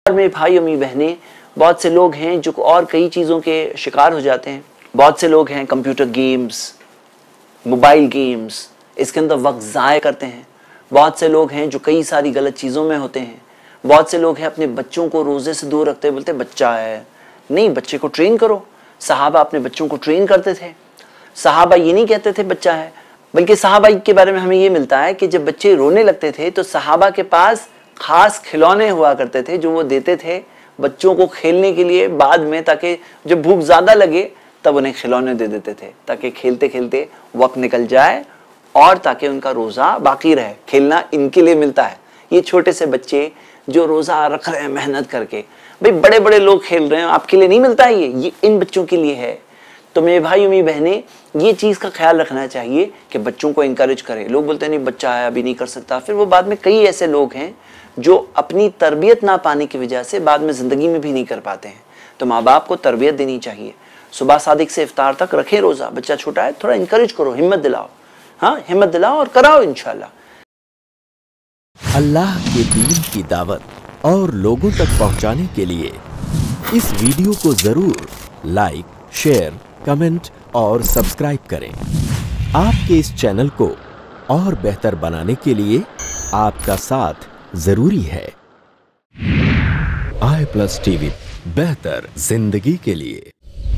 मेरे भाई अम्मी बहनें, बहुत से लोग हैं जो और कई चीज़ों के शिकार हो जाते हैं। बहुत से लोग हैं कंप्यूटर गेम्स, मोबाइल गेम्स, इसके अंदर वक्त ज़ाया करते हैं। बहुत से लोग हैं जो कई सारी गलत चीज़ों में होते हैं। बहुत से लोग हैं अपने बच्चों को रोज़े से दूर रखते हैं, बोलते हैं बच्चा है। नहीं, बच्चे को ट्रेन करो। सहाबा अपने बच्चों को ट्रेन करते थे। सहाबा ये नहीं कहते थे बच्चा है, बल्कि सहाबा के बारे में हमें ये मिलता है कि जब बच्चे रोने लगते थे तो सहाबा के पास खास खिलौने हुआ करते थे जो वो देते थे बच्चों को खेलने के लिए बाद में, ताकि जब भूख ज़्यादा लगे तब उन्हें खिलौने दे देते थे, ताकि खेलते खेलते वक्त निकल जाए और ताकि उनका रोज़ा बाकी रहे। खेलना इनके लिए मिलता है। ये छोटे से बच्चे जो रोज़ा रख रहे हैं मेहनत करके, भाई बड़े बड़े लोग खेल रहे हैं, आपके लिए नहीं मिलता है ये इन बच्चों के लिए है। तो मेरे भाई मेरी बहनें, ये चीज़ का ख्याल रखना चाहिए कि बच्चों को इंकरेज करें। लोग बोलते हैं नहीं बच्चा है अभी नहीं कर सकता, फिर वो बाद में कई ऐसे लोग हैं जो अपनी तरबियत ना पाने की वजह से बाद में ज़िंदगी में भी नहीं कर पाते हैं। तो माँ बाप को तरबियत देनी चाहिए। सुबह सादिक से इफ्तार तक रखें रोज़ा। बच्चा छोटा है, थोड़ा इंकरेज करो, हिम्मत दिलाओ। हाँ, हिम्मत दिलाओ और कराओ इंशाल्लाह। अल्लाह के दीन की दावत और लोगों तक पहुंचाने के लिए इस वीडियो को जरूर लाइक, शेयर, कमेंट और सब्सक्राइब करें। आपके इस चैनल को और बेहतर बनाने के लिए आपका साथ जरूरी है। i+ TV, बेहतर जिंदगी के लिए।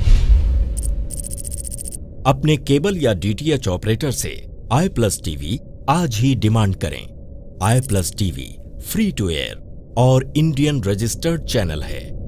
अपने केबल या DTH ऑपरेटर से i+ TV आज ही डिमांड करें। i+ TV free to air और इंडियन रजिस्टर्ड चैनल है।